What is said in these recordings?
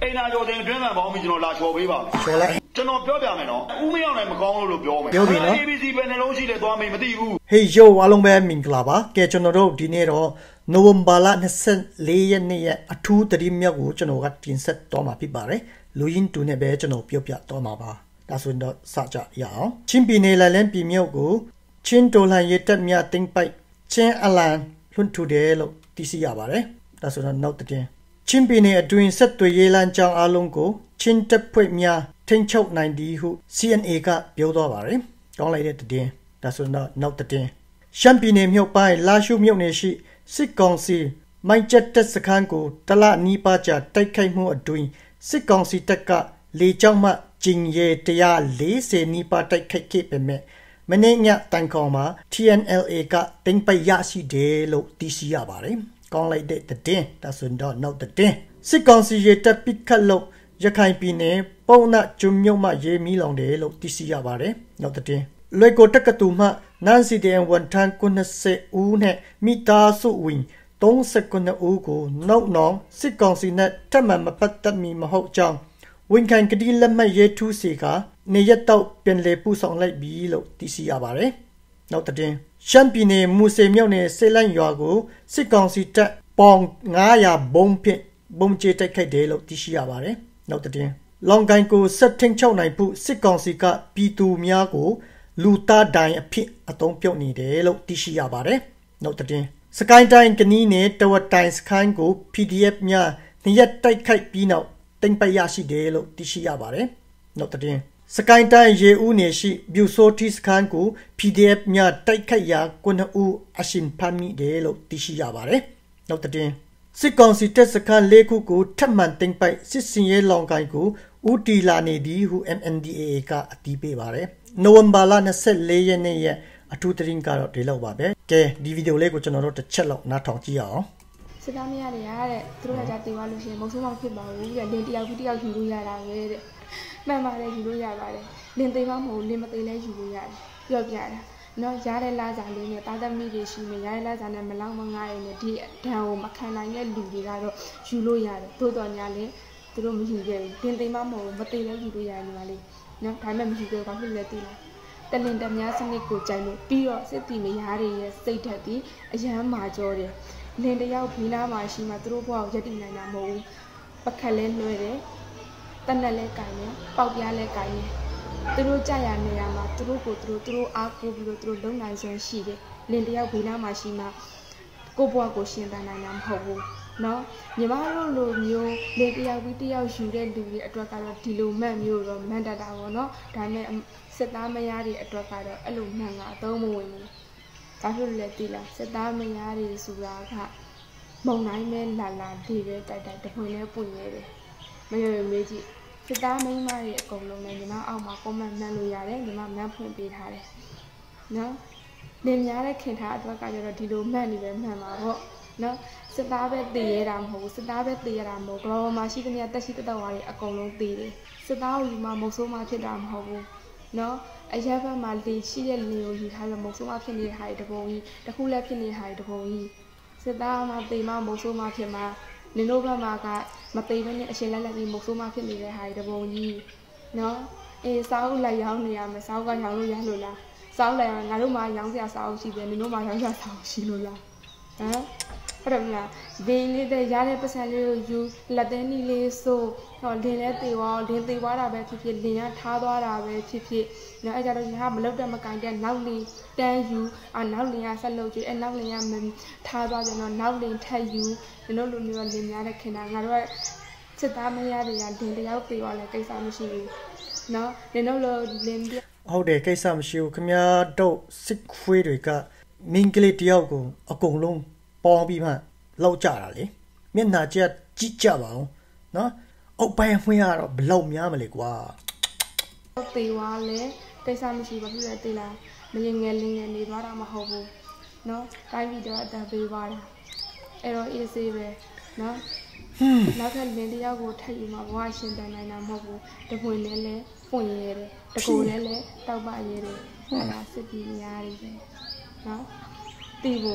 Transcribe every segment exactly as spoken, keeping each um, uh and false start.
အိမ်နာကျော်တင်အတွင်းမှာပေါင်းပြီးကျွန်တော်လာချော်ပေးပါမယ်ချော်လိုက်ကျွန်တော်ပြောပြမယ်နော်ဦးမရောက်နိုင်မကောင်းလို့လို့ပြောမယ်ပြောပြီနော် A B C ပဲနှလုံးရှိတယ်သွားမေးမသိဘူး Hey yo အားလုံးပဲမင်္ဂလာပါကဲကျွန်တော်တို့ဒီနေ့တော့နိုဝင်ဘာလ၂၄ရက်နေ့ရဲ့အထူးသတင်းမြောက်ကိုကျွန်တော်ကတင်ဆက်တော့မှာဖြစ်ပါတယ်လူရင်းတူနဲ့ပဲကျွန်တော်ပြောပြတော့မှာပါဒါဆိုရင်တော့စကြရအောင်ချင်းပြည်နယ်လလန်းပြည်မြောက်ကိုချင်းတော်လှန်ရေးတပ်များတင်ပိုက်ချင်းအလံလွှင့်ထူတယ်လို့သိရှိရပါတယ်ဒါဆိုတော့နောက်တဲ့ချင်းပြည်နယ်အတွင်းဆက်သွယ်ရေးလမ်းကြောင်းအလုံးကိုချင်းတပ်ဖွဲ့များထိန်းချုပ်နိုင်သည်ဟု C N A ကပြောသွားပါတယ်ကောင်းလိုက်တဲ့တဲ့ဒါဆိုတော့နောက်တဲ့ရှမ်းပြည်နယ်မြောက်ပိုင်းလာရှုမြို့နယ်ရှိစစ်ကောင်စီမိုင်းချက်တပ်စခန်းကိုတလနီးပါးကြာတိုက်ခိုက်မှုအတွင်းစစ်ကောင်စီတပ်ကလေကြောင်းမှကျင်ရဲone fortyနီးပါးတိုက်ခိုက်ခဲ့ပေမဲ့မနေ့ညတိုင်ကောင်မှာ T N L A ကတင်ပိုက်ရရှိတယ်လို့သိရှိရပါတယ်ကောင်းလိုက်တဲ့တဲ့ဒါဆိုတော့နောက်တဲ့စစ်ကောင်စီရဲတပ်ပစ်ခတ်လို့ရခိုင်ပြည်နယ်ပုံနာကျွန်းမြို့မှာရေမီးလောင်တယ်လို့သိရှိရပါတယ်နောက်တဲ့လွေကိုတက္ကသိုလ်မှနန်စီဒန်ဝန်ထမ်းninetyဦးနဲ့မိသားစုဝင်thirty-nineဦးကိုနောက်နောင်စစ်ကောင်စီနဲ့ထပ်မံမပတ်သက်မီမဟုတ်ကြောင်းဝန်ခံကတိလက်မှတ်ရေးထိုးစီကနေရက်တော့ပြန်လည်ပူဆောင်လိုက်ပြီလို့သိရှိရပါတယ်နောက်တဲ့ရှမ်းပြည်နယ်မူစေမြို့နယ်စေလန့်ရွာကိုစစ်ကောင်စီတပ်ပေါင်five hundredဘုံဖြင့်ဘုံကျဲတိုက်ခိုက်တယ်လို့သိရှိရပါတယ်နောက်တဲ့လောင်ကိုင်ကိုဆက်ထင်းချုပ်နိုင်ဖို့စစ်ကောင်စီကပြည်သူများကိုလူသားတိုင်အဖြစ်အသုံးပြုနေတယ်လို့သိရှိရပါတယ်နောက်တဲ့စကိုင်းတိုင်းကနီးနယ်တဝတိုင်စခိုင်းကို P D F များနှစ်ရက်တိုက်ခိုက်ပြီးနောက်တင်ပိုက်ရရှိတယ်လို့သိရှိရပါတယ်နောက်တဲ့စကိုင်းတိုင်းရေဦးနယ်ရှိဗျူဆိုတီစခန်းကို P D F များတိုက်ခိုက်ရာnineဦးအရှင်ဖမ်းမိတယ်လို့သိရှိရပါတယ်နောက်တဲ့စစ်ကောင်စီတပ်စခန်းfourခုကိုထပ်မံတင်ပိုက်စစ်စင်ရဲလောင်ကိုင်ကိုဦးတီလာနေသည်ဟု M N D A A ကအတည်ပြုပါတယ်နိုဝင်ဘာလ၂၄ရက်နေ့ရဲ့အထူးသတင်းကတော့ဒီလောက်ပါပဲကဲဒီဗီဒီယိုလေးကိုကျွန်တော်တို့တစ်ချက်လောက်နားထောင်ကြည့်ရအောင်စစ်သားမရတွေကတဲ့သူတို့ကကြာတင်သွားလို့ရှိရင်မုံဆိုးမဖြစ်ပါဘူးတဲ့လင်းတယောက်ပြီးတယောက်ယူလို့ရတာပဲတဲ့မှန်ပါတယ်ယူလို့ရပါတယ်လင်းသိမ်းမမဟုတ်လင်းမသိမ်းလဲယူလို့ရတယ်ပြောပြတာနော်ရတဲ့လာစားလေးနဲ့တာသမီတွေရှိမယ်ရတဲ့လာစားနဲ့မလောက်မငားရနဲ့ဒီဒဏ်ကိုမခံနိုင်တဲ့လူတွေကတော့ယူလို့ရတယ်သို့တော်ညာလေသူတို့မယူခဲ့ဘူးလင်းသိမ်းမမဟုတ်မသိမ်းလဲယူလို့ရတယ်ညီမလေးနော်ဒါပေမဲ့မယူခဲ့ဘာဖြစ်လဲသိလားတလင်တများစနစ်ကိုကြိုက်လို့ပြီးတော့စစ်တီမယားတွေရဲ့စိတ်ဓာတ်ဒီအရန်မာကြောတယ်လင်းတယောက်ဘီနာမှာရှိမှသူတို့ဘဝကိုရည်တည်နိုင်တာမဟုတ်ဘူးပကက်လဲလွှဲတယ်တနက်လဲကင်တယ်ပေါက်ပြားလဲကင်တယ်သူတို့ကြာရနေရမှာသူတို့ကိုသူတို့သူတို့အားကိုပြီးတော့သူတို့လုံနိုင်စွမ်းရှိတယ်လင်းတယောက်ဘီနာမှာရှိမှကိုဘဝကိုရှင်းတန်နိုင်တာမဟုတ်ဘူးနော်ညီမတို့လိုမျိုးလင်းတယောက်ပြီးတယောက်ယူတဲ့လူတွေအတွက်ကတော့ဒီလိုမှတ်မျိုးတော့မှန်တတ်တာပေါ့နော်ဒါပေမဲ့စစ်သားမယားတွေအတွက်ကတော့အဲ့လိုမှန်ကအသုံးမဝင်ဘူးဒါဖြစ်လို့လည်းသိလားစစ်သားမယားတွေဆိုတာကမုံတိုင်းပဲလာလာဒီပဲတိုက်တိုက်တပွင့်လဲပွင့်နေတယ်မရရမေးကြည့်စစ်သားမိန်းမတွေအကုန်လုံးလည်းညီမအောက်မှာ comment မှတ်လို့ရတယ်ညီမမှတ်ဖွင့်ပေးထားတယ်နော်လင်များတဲ့ခင်ထားအတွက်ကကျတော့ဒီလိုမှတ်နေပဲမှန်ပါပေါ့နော်စစ်သားပဲတည်ရတာမဟုတ်ဘူးစစ်သားပဲတည်ရတာမဟုတ်ဘူးကမ္ဘာမှာရှိတဲ့နေရာတက်ရှိတက်တော်တွေအကုန်လုံးတည်တယ်စစ်သားကိုယူမှမုတ်ဆိုးမှဖြစ်တာမဟုတ်ဘူးနော်အရက်ဘက်မှာလေရှိတဲ့လေကိုယူထားလို့မုတ်ဆိုးမှဖြစ်နေတဲ့ဟာတွေတပုံကြီးတခုလည်းဖြစ်နေတဲ့ဟာတွေတပုံကြီးစစ်သားမှတေမှမုတ်ဆိုးမှဖြစ်မှာနင်တို့ဘက်မှာကမတေဘဲနဲ့အရှင်လက်လက်ပြီးမုတ်ဆိုးမှဖြစ်နေတဲ့ဟာတွေတပုံကြီးနော်အေးစာအုပ်လိုက်ရောင်းနေရမယ်စာအုပ်ကရောင်းလို့ရလို့လားစာအုပ်လိုက်ရောင်းငါတို့မှရောင်းစရာစာအုပ်ရှိတယ်နင်တို့မှရောင်းစရာစာအုပ်ရှိလို့လားဟမ်အဲ့တော့မလားဒီလေးတဲ့ရတဲ့ပတ်စံလေးကိုယူလက်သေးနီးလေးဆိုဟောလင်းလဲတေသွားလင်းတေသွားတာပဲဖြစ်ဖြစ်လင်းရထားသွားတာပဲဖြစ်ဖြစ်နော်အဲ့ကြတော့ဟာမလုတ်တဲ့မကင်တဲ့နောက်လင်းတန်းယူအာနောက်လင်းရဆက်လုပ်ကြည့်အဲ့နောက်လင်းရထားသွားပြန်တော့နောက်လင်းထက်ယူဒီလိုလိုမျိုးလင်းများတဲ့ခင်တာငါတို့ကစစ်သားမရတွေကလင်းတယောက်တေသွားလဲကိစ္စမရှိဘူးနော်လင်းတို့လိုလင်းဟုတ်တယ်ကိစ္စမရှိဘူးခင်ဗျားတို့စစ်ခွေးတွေကမင်းကလေးတယောက်ကိုအကုန်လုံးပေါင်းပြီးမှလောက်ကြတာလေမျက်နှာကျကြည့်ကြပါအောင်နော်အောက်ပိုင်းမှွှေးရတော့ဘလောက်များမလဲကွာတေဝါလဲကိစ္စမရှိဘာဖြစ်လဲတေးလားမရင်ငယ်လင်းငယ်နေသွားတာမဟုတ်ဘူးနော်တိုင်းပြည်တော့အတန်ပေးသွားတာအဲ့တော့အေးဆေးပဲနော်နောက်ထပ်လင်းတယောက်ကိုထပ်ယူမှာဘဝရှင်တန်နိုင်တာမဟုတ်ဘူးတပွင့်လဲလဲပွင့်ရဲတယ်တကူလဲလဲတောက်ပရဲတယ်အဲ့ဒါစစ်တီများတွေပဲနော်တီးဖို့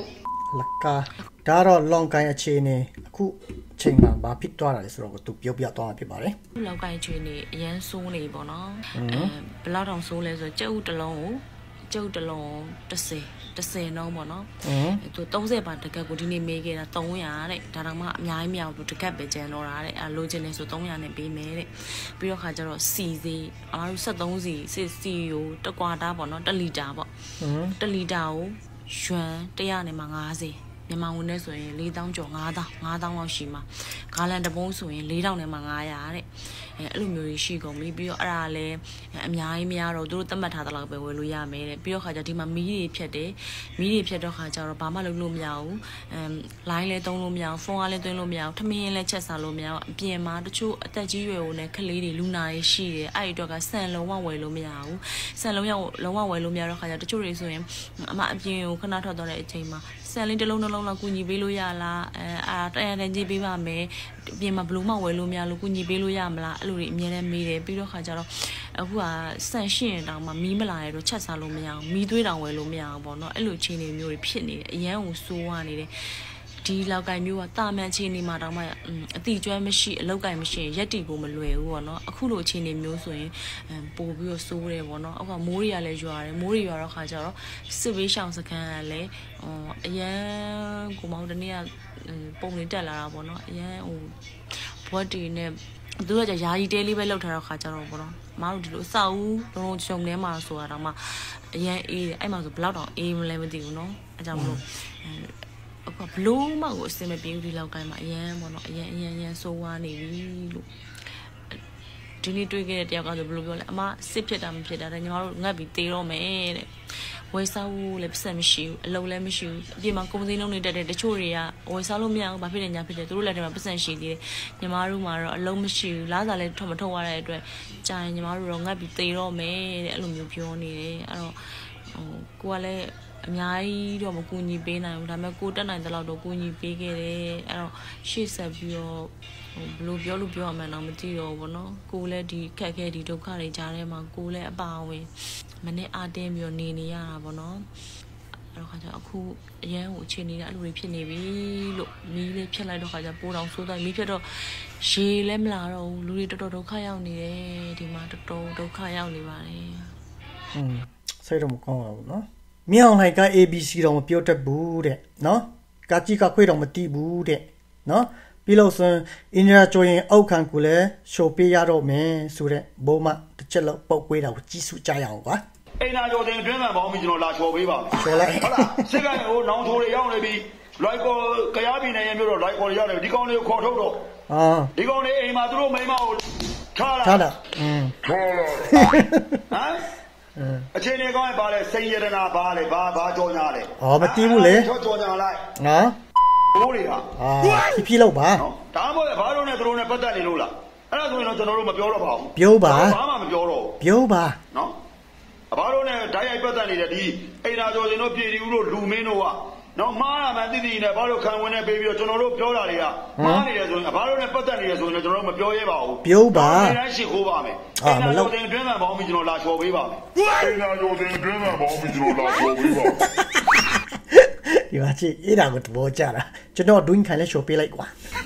လကာဒါတော့လောင်ကိုင်းအခြေအနေအခုချိန်မှာဘာဖြစ်သွားတာလဲဆိုတော့သူပြောပြသွားမှာဖြစ်ပါတယ်လောင်ကိုင်းအခြေအနေအရန်ဆိုးနေပေါ့နော်အဲဘယ်လောက်တောင်ဆိုးလဲဆိုကြက်ဥတစ်လုံးကိုကြက်ဥတစ်လုံးတစ်စင်တစ်စင်တော့ပေါ့နော်သူသုံးဆယ်ပါတကက်ကိုဒီနေ့မေးခဲ့တာသုံးရာတဲ့ဒါတော့မှအများကြီးမရဘူးတကက်ပဲကျန်တော့တာတဲ့အဲလိုချင်နေဆိုသုံးရာနဲ့ပေးမယ်တဲ့ပြီးတော့ခါကျတော့စီစီအမားတို့73စီစစ်စီကိုတကွာတာပေါ့နော်တစ်လီတာပေါ့တစ်လီတာကိုရွှန်တစ်ရာနဲ့မှ50မြန်မာဝန်နဲ့ဆိုရင်၄တောင်းကျော်၅တောင်း၅တောင်းလောက်ရှိမှာဂါလန်တပုံးဆိုရင်၄တောင်းနဲ့မှ၅ရာတဲ့အဲအဲ့လိုမျိုးကြီးရှိကုန်ပြီပြီးတော့အဲ့ဒါလည်းအများကြီးမရတော့သူတို့သတ်မှတ်ထားတဲ့လောက်ပဲဝယ်လို့ရမယ်တဲ့ပြီးတော့ခါကျဒီမှာမီးတွေဖြတ်တယ်မီးတွေဖြတ်တော့ခါကျတော့ဘာမှလုပ်လို့မရဘူးအမ်လိုင်းလည်းသုံးလို့မရဘူးဖုန်းအားလည်းသွင်းလို့မရဘူးထမင်းလည်းချက်စားလို့မရဘူးအပြင်မှာတချို့အသက်ကြီးရွယ်ကိုလည်းကလေးတွေလူနာတွေရှိတယ်အဲ့ဒီတော့ကဆန်လုံးဝဝယ်လို့မရဘူးဆန်လုံးရောက်လုံးဝဝယ်လို့မရတော့ခါကျတချို့တွေဆိုရင်အမအပြင်ကိုခဏထွက်သွားတဲ့အချိန်မှာဆန်လေးတစ်လုံးတစ်လုံးလောက်ကူညီပေးလို့ရလားအဲအာတရတန်ကြီးပေးပါမယ်ပြင်မှာဘလို့မှဝယ်လို့မရလို့ကူညီပေးလို့ရမလားအဲ့လိုတွေအများနဲ့မေးတယ်ပြီးတော့ခါကျတော့အခုကဆန်ရှင်းတောင်မှမီးမလာရတော့ချက်စားလို့မရအောင်မီးသွေးတောင်ဝယ်လို့မရအောင်ပေါ့နော်အဲ့လိုအခြေအနေမျိုးတွေဖြစ်နေတယ်အရန်ကိုစိုးရနေတယ်ဒီလောက်ကိုင်မျိုးကတာမန်အခြေအနေမှာတောင်မှအတိကျွမ်းမရှိအလောက်ကိုင်မရှိရက်တီကိုမလွယ်ဘူးပေါ့နော်အခုလိုအခြေအနေမျိုးဆိုရင်ပို့ပြီးတော့စိုးတယ်ပေါ့နော်အခုကမိုးတွေကလည်းရွာတယ်မိုးတွေရွာတော့ခါကျတော့စစ်ဘေးရှောင်စခန်းကလည်းအရန်ကိုမောင်တနေ့ကပုံလေးတက်လာတာပေါ့နော်အရန်ဟိုဘွက်တီနဲ့သူကကြာယာယီတဲလေးပဲလောက်ထားတော့ခါကြတော့ပေါ့နော်မအားတို့ဒီလိုအဆောက်ဦးလုံးလုံးချုံထဲမှာဆိုတာတော့မှအရန်အေးတယ်အဲ့မှာဆိုဘလောက်တောင်အေးမလဲမသိဘူးနော်အဲကြောင့်မလို့အခုဘလို့မှကိုအစင်မပြေဘူးဒီလောက်ကိုင်းမှာအရန်ပေါ့နော်အရန်အရန်အရန်ဆိုးဝါးနေပြီလို့ဒီနေ့တွေ့ခဲ့တဲ့တယောက်ကဆိုဘယ်လိုပြောလဲအမစစ်ဖြစ်တာမဖြစ်တာတဲ့ညီမတို့ငတ်ပြီးတေးတော့မယ်တဲ့ဝယ်စားဖို့လည်းပတ်စံမရှိဘူးအလုံးလည်းမရှိဘူးအပြင်မှာကုန်စည်လုံးနေတက်တဲ့တချို့တွေကဝယ်စားလို့မရဘူးဘာဖြစ်နေညာဖြစ်တယ်သူတို့လည်းထဲမှာပတ်စံရှိသေးတယ်ညီမတို့မှာတော့အလုံးမရှိဘူးလားစားလည်းထွက်မထုတ်ရတဲ့အတွက်ကြာရင်ညီမတို့တော့ငတ်ပြီးတေးတော့မယ်တဲ့အဲ့လိုမျိုးပြောနေတယ်အဲ့တော့ဟိုကိုကလည်းအများကြီးတော့မကူညီပေးနိုင်ဘူးဒါပေမဲ့ကိုတက်နိုင်တဲ့လောက်တော့ကူညီပေးခဲ့တယ်အဲ့တော့ရှေ့ဆက်ပြီးတော့ဘယ်လိုပြောလို့ပြောရမှန်းတော့မသိတော့ဘူးเนาะကိုလည်းဒီခက်ခဲဒီဒုက္ခတွေကြားထဲမှာကိုလည်းအပါအဝင်မနေ့အားတင်းပြီးတော့နေနေရတာပေါ့เนาะအဲ့တော့ခါကျအခုအရန်ကိုအခြေအနေနဲ့အဲ့လိုတွေဖြစ်နေပြီလို့မီးလေးဖြတ်လိုက်တော့ခါကျပိုးတောင်ဆိုးသွားမီးဖြတ်တော့ရေလည်းမလာတော့ဘူးလူတွေတော်တော်ဒုက္ခရောက်နေတယ်ဒီမှာတော်တော်ဒုက္ခရောက်နေပါတယ်ဟွန်းစိတ်တော့မကောင်းပါဘူးเนาะမြောင်လိုက်က A B C တော့မပြောတတ်ဘူးတဲ့နော်ကကြီးကခွေးတော့မတိဘူးတဲ့နော်ပြီးလို့ဆိုရင်အင်ဂျာချိုရင်အောက်ခံကိုလည်းရှိုးပေးရတော့မယ်ဆိုတဲ့ဘိုးမတစ်ချက်လောက်ပုတ်ပေးတာကိုကြီးစုကြရအောင်ကွာအိမ်နာကျော်တင်တွင်းမှန်ပေါင်းပြီးကျွန်တော်လာချော်ပေးပါမယ်ချော်လိုက်ဟုတ်လားစစ်ကိုင်းဟိုနောင်ထိုးတွေရောက်နေပြီလိုက်ကောကြရပြည်နယ်ရဲ့မြို့တော့လိုက်ကောတွေရောက်နေဒီကောင်လေးကိုခေါ်ထုတ်တော့ဟာဒီကောင်လေးအိမ်မှာသူတို့မိန်းမကိုထားလာထားလာอืมထားလာဟမ်အခြေအနေကောင်းရင်ပါလေစိန်ရတနာပါလေဘာဘာကြောညာလေဩမတီးဘူးလေကြောကြောညာလိုက်နော်ဘိုးတွေကအာဖြည်းဖြည်းလောက်ပါနော်ဒါမှမဟုတ်ဘာလို့လဲသူတို့နဲ့ပတ်သက်နေလို့လားအဲ့ဒါဆိုရင်တော့ကျွန်တော်တို့မပြောတော့ပါဘူးပြောပါဘာမှမပြောတော့ပြောပါနော်ဘာလို့လဲဓာတ်ရိုက်ပတ်သက်နေတဲ့ဒီအိမ်သာကျော်စင်တို့ပြည်သူတို့လူမင်းတို့ကနော်မားရမှန်းသိသိနဲ့ဘာလို့ခံဝင်နေပေးပြီးတော့ကျွန်တော်တို့ပြောတာတွေကမားနေတယ်ဆိုရင်ဘာလို့လဲပတ်သက်နေတယ်ဆိုရင်ကျွန်တော်တို့မပြောရဲပါဘူးပြောပါအိမ်သားရှိခိုးပါမယ်အိမ်သာကျော်စင်အတွင်းမှာပေါင်းပြီးကျွန်တော်လာချော်ပေးပါမယ်အိမ်သာကျော်စင်အတွင်းမှာပေါင်းပြီးကျွန်တော်လာချော်ပေးပါဒီမှာကြည့်အဲ့ဒါကိုသဘောကျတာကျွန်တော်ဒွင်းခိုင်လဲချော်ပေးလိုက်ကွာ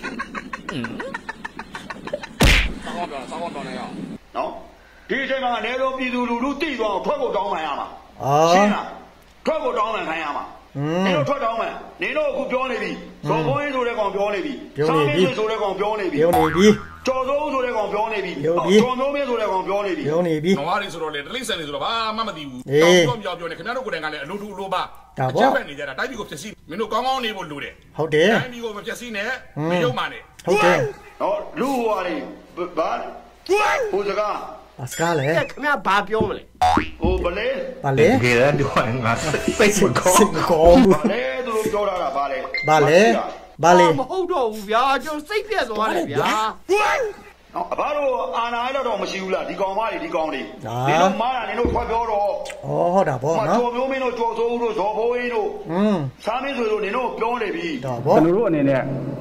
ဆောင်းတော့ဆောင်းတော့နေရနော်ဒီအချိန်မှာအနေလုံးပြည်သူလူထုတိသွားအောင်ထွက်ဖို့တောင်းပန်ရမှာရှင်းလားထွက်ဖို့တောင်းပန်ခိုင်းရမှာနေတော့ထွက်တောင်းပန်နေတော့အခုပြောနေပြီဇော်ဘုန်းကြီးဆိုတဲ့ကောင်ပြောနေပြီစာမင်းဆိုတဲ့ကောင်ပြောနေပြီပြောနေပြီကျော်စိုးဆိုတဲ့ကောင်ပြောနေပြီကျော်မျိုးမင်းဆိုတဲ့ကောင်ပြောနေပြီပြောနေပြီငါးရီဆိုတော့လေတလိမ့်ဆန်နေဆိုတော့ဘာမှမသိဘူးတောင်းတော့ပြောပြောနေခင်ဗျားတို့ကိုယ်တိုင်ကလည်းအလို့ထူအလို့ပါအချက်ပဲနေကြတာတိုက်ပြီးကိုဖြစ်စီမင်းတို့ကောင်းကောင်းနေဖို့လိုတယ်ဟုတ်တယ်တိုင်းပြီးကိုမဖြစ်စီနဲ့မရုပ်မှနဲ့ဟုတ်တယ်ဟောလူဟွာလေးဘာဟိုစကားဘာစကားလဲခင်ဗျာဘာပြောမလဲဟိုဗလဲဗလဲတကယ်တော့ငါစိတ်မကောင်းစိတ်မကောင်းဗလဲသူတို့ပြောတာကဗလဲဗလဲဗလဲမဟုတ်တော့ဘူးဗျာကျွန်တော်စိတ်ပြက်သွားတယ်ဗျာနော်အဘတို့အာနာရတော့မရှိဘူးလားဒီကောင်မတွေဒီကောင်တွေဒီလိုမားတာနေတို့ခွက်ပြောတော့ဩဟုတ်တာဗောနော်ကျော်မျိုးမင်းတို့ကျော်စိုးဦးတို့ဇော်ဘိုးကြီးတို့อืมစားမင်းဆိုတို့နေတို့ပြောနေပြီဒါဗောကျွန်တော်တို့အနေနဲ့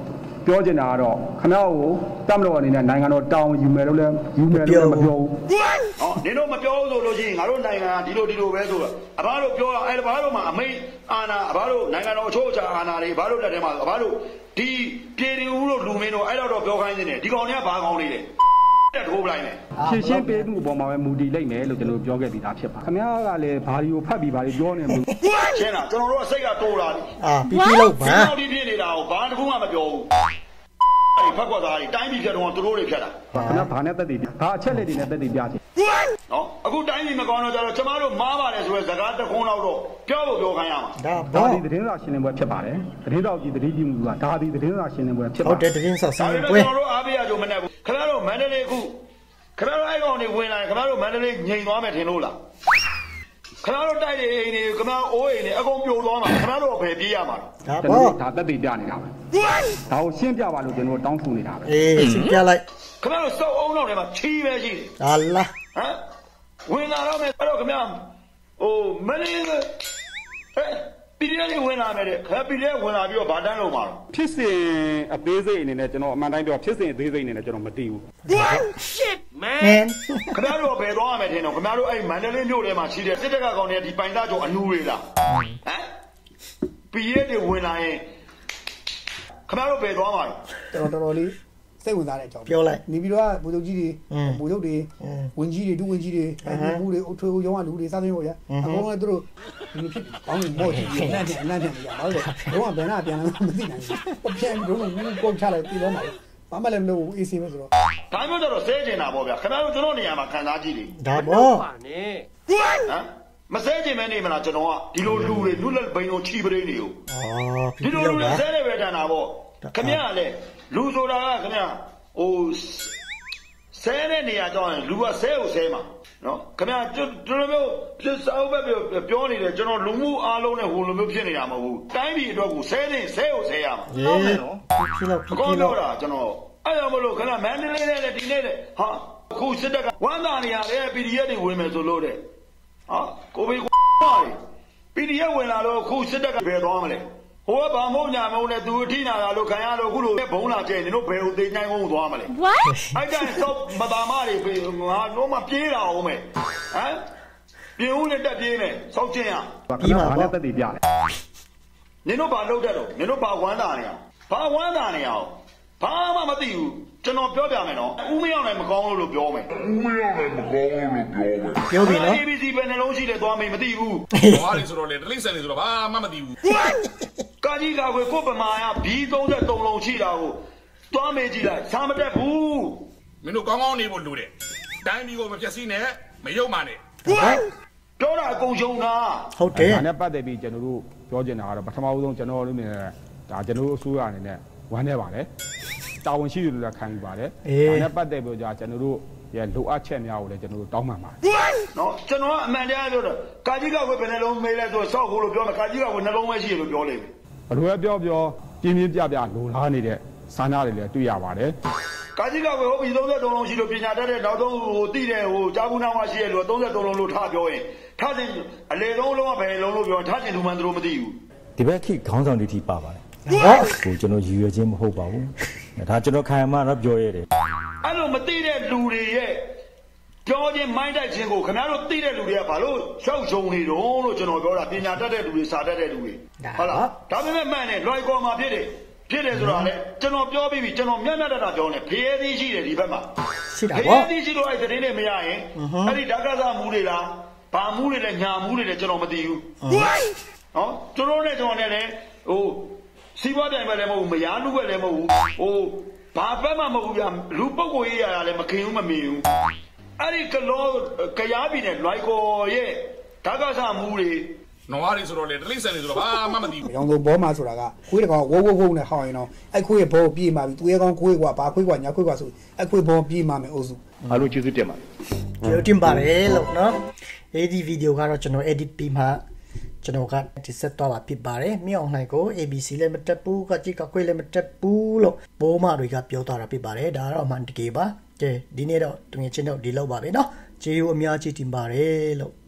ပြောချင်တာကတော့ခဏကိုတတ်မလို့အနေနဲ့နိုင်ငံတော်တောင်းယူမယ်လို့လည်းယူမယ်လို့လည်းမပြောဘူး။ဟောနင်တို့မပြောဘူးဆိုလို့ရှိရင်ငါတို့နိုင်ငံကဒီလိုဒီလိုပဲဆိုတော့အဘတို့ပြောအဲဘာလို့မှအမိတ်အာဏာအဘတို့နိုင်ငံတော်အချို့အခြာအာဏာတွေဘာလို့လက်ထဲမှာအဘတို့ဒီပြည်သူတို့လူမင်းတို့အဲ့တော့တော့ပြောခိုင်းနေတယ်ဒီကောင်တွေကဘာကောင်နေလဲတက်ထိုးပလိုက်မယ်ရှင်းရှင်းပေးမှုအပေါ်မှာပဲမူတည်လိုက်မယ်လို့ကျွန်တော်ပြောခဲ့ပြီးသားဖြစ်ပါခင်ဗျားကလည်းဘာဒီကိုဖတ်ပြီးဘာဒီပြောနေမလို့ရှင်းလားကျွန်တော်တို့ကစိတ်ကတိုးလာပြီအာပြီးပြီးလို့ပါဒီလိုဖြစ်နေတာကိုဘာတစ်ခုမှမပြောဘူးအဲ့ဖက်ကွက်သားတွေတိုင်းပြည်ဖြတ်တော့သူတို့တွေဖြတ်တာခင်ဗျားဘာနဲ့တက်တည်ဘာအချက်လက်တွေနဲ့တက်တည်ပြချင်နော်အခုတိုင်းပြည်မကောင်းတော့ကြတော့ကျမတို့မားပါတယ်ဆိုရဲစကားတစ်ခုလောက်တော့ပြောဖို့ပြောခိုင်းရမှာဒါဘာဒီသတင်းစာရှင်းလင်းပွဲဖြစ်ပါတယ်သတင်းတော်ကြီးသတင်းကြီးမှုကဒါဒီသတင်းစာရှင်းလင်းပွဲဖြစ်ပါဟုတ်တယ်သတင်းစာရှင်းလင်းပွဲကျွန်တော်တို့အားပေးရကြုံမနဲ့ဘူးခင်ဗျားတို့မန္တလေးအခုခင်ဗျားတို့အဲ့ကောင်တွေဝင်လာရင်ခင်ဗျားတို့မန္တလေးငြိမ်သွားမယ်ထင်လို့လားခင်ဗျားတို့တိုက်တဲ့အိမ်တွေခင်ဗျားအိုးအိမ်တွေအကုန်ပြိုသွားမှာခင်ဗျားတို့ဘယ်ပြေးရမှာဒါပေါ့ဒါတက်တည်ပြနေတာပဲဒါကိုရှင်းပြပါလို့ကျွန်တော်တောင်းဆိုနေတာပဲအေးရှင်းပြလိုက်ခင်ဗျားတို့စုပ်အောင်တော့ထဲမှာချီးပဲရှိတယ်ဟာလားဟမ်ဝင်လာတော့မယ်အဲ့တော့ခင်ဗျာဟိုမင်းလေးအဲပြည်ရည်ဝင်လာမယ်တဲ့ခင်ဗျာပြည်ရည်ဝင်လာပြီးတော့ဗာတန်းလုံးမှာဖြစ်စဉ်အသေးစိတ်အနေနဲ့ကျွန်တော်အမှန်တိုင်းပြောဖြစ်စဉ်အသေးစိတ်အနေနဲ့ကျွန်တော်မသိဘူး shit man ခင်ဗျားတို့ဘယ်သွားရမယ်ထင်တော့ခင်ဗျားတို့အဲ့မန္တလေးမြို့ထဲမှာရှိတဲ့စစ်တပ်ကကောင်တွေဒီပိုင်သားကျော်အနူတွေလားဟမ်ပြည်ရည်တွေဝင်လာရင်ခင်ဗျားတို့ဘယ်သွားမှာတော်တော်တော်လေးစိတ်ဝင်စားတဲ့အကြောင်းပြောလိုက်နေပြီးတော့ဗိုလ်ချုပ်ကြီးတွေဗိုလ်ချုပ်တွေဝင်ကြီးတွေဒုဝင်ကြီးတွေအမှုတွေအထွေထွေရောင်းကလူတွေစားသိမ်းပေါ့ဗျာအကုန်လုံးသူတို့ဒီဖြစ်ကောင်းနေမော့ကြီးအနက်အနက်ပြန်ကြပါလို့တော့ဘယ်နာပြန်လဲမသိနိုင်ဘူးပြန်ပြီးတော့ဘူးကိုချလိုက်ပြီးတော့မှာဘာမှလည်းမလုပ်ဘူးအေးဆေးပဲဆိုတော့ဒါမျိုးတော့ဆဲကျင်တာပေါ့ဗျာခင်ဗျားတို့ကျွန်တော်နေရာမှာခံစားကြည့်လေဒါပေါ့ဟမ်မဆဲကျင်မဲနေမလားကျွန်တော်ကဒီလိုလူတွေလူလက်ဘိန်းတို့ချီပရိန်းတွေကိုအော်ဒီလိုလူတွေဆဲနေပဲတန်တာပေါ့ခင်ဗျားကလည်းလူဆိုတာကခင်ဗျာဟိုဆဲတဲ့နေရာကြောင်းလူကဆဲကိုဆဲမှာနော်ခင်ဗျာကျွန်တော်မျိုးပြစ်စောက်ပဲပြောနေတယ်ကျွန်တော်လူမှုအားလုံးနဲ့ဟိုလိုမျိုးဖြစ်နေတာမဟုတ်ဘူးတိုင်းပြည်အတွက်ကိုဆဲနေဆဲကိုဆဲရမှာဟုတ်တယ်နော်ဖြစ်လို့ဖြစ်လို့တာကျွန်တော်အဲ့လိုမလို့ခင်ဗျာမန္တလေးနဲ့ဒီနေ့နဲ့ဟာအခုစစ်တပ်ကဝမ်းသာနေရတယ် ပီ ဒီ အက်ဖ် တွေဝင်မယ်ဆိုလို့တဲ့ဟာကိုဘေးကွာတွေ ပီ ဒီ အက်ဖ် ဝင်လာတော့အခုစစ်တပ်ကဘယ်သွားမလဲဟိုကဘာမို့ညာမုံနဲ့သူအထိနာတာလို့ခံရလို့အခုလိုဘုံလာကျဲနေတို့ဘယ်ဟိုသိနိုင်အောင်သွားမလဲ what အဲ့ဒါစောက်မသားမတွေငါတော့မပြေးတာအောင်မယ်ဟမ်ပြင်းဦးနဲ့တက်ပြေးမယ်စောက်ချင်းရပြီးမှာဘာတက်တည်ပြလဲနင်တို့ဘာလုပ်တတ်တော့နင်တို့ဘာဝမ်းသာနေအောင်ဘာဝမ်းသာနေအောင်ဘာမှမသိဘူးကျွန်တော်ပြောပြမယ်နော်ဦးမရောက်နိုင်မကောင်းလို့ပြောမယ်ဦးမရောက်နိုင်မကောင်းလို့ပြောမယ်ပြောပြီနော် A B C ပဲနှလုံးရှိတယ်သွားမေးမသိဘူးဘာလဲဆိုတော့လေတလိမ့်ဆန်နေဆိုတော့ဘာမှမသိဘူးကာကြီးကခွေကိုပမာရ B စင်းသုံးလုံးရှိတာကိုသွားမေးကြည့်လိုက်စာမတက်ဘူးမင်းတို့ကောင်းကောင်းနေဖို့လိုတယ်တိုင်းပြည်ကိုမပြည့်စည်နဲ့မယုံမှနဲ့ပြောတာအကုန်ရှုံတာဟုတ်တယ်ဒါနဲ့ပတ်သက်ပြီးကျွန်တော်တို့ပြောချင်တာကတော့ပထမဆုံးကျွန်တော်တို့နေဒါကျွန်တော်တို့အစိုးရအနေနဲ့ဝမ်းနေပါတယ်တာဝန်ရှိတယ်လို့လည်းခံယူပါတယ်ဒါနဲ့ပတ်သက်ပြီးကြကျွန်တော်တို့ရဲ့လိုအပ်ချက်များကိုလည်းကျွန်တော်တို့တောင်းပန်ပါတယ်နော်ကျွန်တော်ကအမှန်တရားပြောတော့ကာကြီးကခွေဘယ်နှလုံးမေးလဲဆိုစောက်ခိုးလို့ပြောမယ်ကာကြီးကခွေနှလုံးပဲရှိရလို့ပြောလိမ့်မယ်ဘယ်လိုပဲပြောပြောပြင်းပြင်းပြပြလိုလားနေတဲ့စာနာတွေလည်းတွေ့ရပါတယ်ကာကြီးကခွေဟုတ်ပြီသုံးသုံးလုံးရှိလို့ပညာတတ်တဲ့နောက်ဆုံးဟိုတိတဲ့ဟိုကြားဘူးနာမှရှိရလို့သုံးသုံးလုံးလို့ထားပြောရင်ထားစဉ်အလေလုံးလုံးကဘယ်လုံးလို့ပြောထားစဉ်လူမှန်သူတို့မသိဘူးဒီဘက်ခိခေါင်းဆောင်တွေထိပါပါတယ်ဟုတ်ကိုကျွန်တော်ရည်ရွယ်ခြင်းမဟုတ်ပါဘူးဒါကျွန်တော်ခံရမှတော့ပြောရတယ်အဲ့လိုမသိတဲ့လူတွေရဲ့ပြောခြင်းမိုင်းတိုက်ခြင်းကိုခင်ဗျားတို့သိတဲ့လူတွေကဘာလို့ရှောက်ရှုံနေတော့လို့ကျွန်တော်ပြောတာပညာတတ်တဲ့လူတွေစာတတ်တဲ့လူတွေဟုတ်လားဒါပေမဲ့မှန်တယ်လွိုက်ကော်မှာဖြစ်တယ်ဖြစ်တယ်ဆိုတာလေကျွန်တော်ပြောပြီးပြီကျွန်တော်မျက်နှာတတာပြောနေဖေးသေးရှိတယ်ဒီဘက်မှာရှိတာပေါ့ဖေးသေးရှိလို့အဲ့သတင်းတွေမရရင်အဲ့ဒီဓာတ်ကစားမှုတွေလားဘာမှုတွေလဲညာမှုတွေလဲကျွန်တော်မသိဘူးနော်ကျွန်တော်နဲ့ကျွန်တော်နဲ့လည်းဟိုစီးပွားတိုင်ပဲလည်းမဟုတ်ဘူးမယားလူပဲလည်းမဟုတ်ဘူးဟိုဘာဘက်မှမဟုတ်ဘူးဗျလူပုဂ္ဂိုလ်ရေးရတာလည်းမခင်ဘူးမမြင်ဘူးအဲ့ဒီကလောကရားပြည်နဲ့လွိုက်ကော်ရဲ့ဓာတ်ကစားမှုတွေနွားတွေဆိုတော့လေတလိမ့်ဆန်နေဆိုတော့ဘာမှမသိဘူး။ရောင်စုံဘောမှာဆိုတာကခွေးတကောင်ဝုန်းဝုန်းဝုန်းနဲ့ဟောင်းရင်တော့အဲ့ခွေးရဲ့ဘောပြေးမှာပြီသူရဲ့ကောင်ခွေးကွာဘာခွေးကွာညာခွေးကွာဆိုအဲ့ခွေးဘောပြေးမှာမယ်အုပ်စုအားလုံးကျေးဇူးတင်ပါတယ်ကျေးဇူးတင်ပါတယ်လို့နော်အဲ့ဒီဗီဒီယိုကတော့ကျွန်တော် edit ပြီးမှကျွန်တော်ကဒီဆက်တော့ဖြစ်ပါတယ်မြောင်နိုင်ကို A B C လည်းမတက်ဘူးကကြည့်ကခွေးလည်းမတက်ဘူးလို့ဘိုးမတွေကပြောသွားတာဖြစ်ပါတယ်ဒါကတော့အမှန်တကယ်ပါကဲဒီနေ့တော့တကယ်ချင်းတော့ဒီလောက်ပါပဲเนาะကျေးဇူးအများကြီးတင်ပါတယ်လို့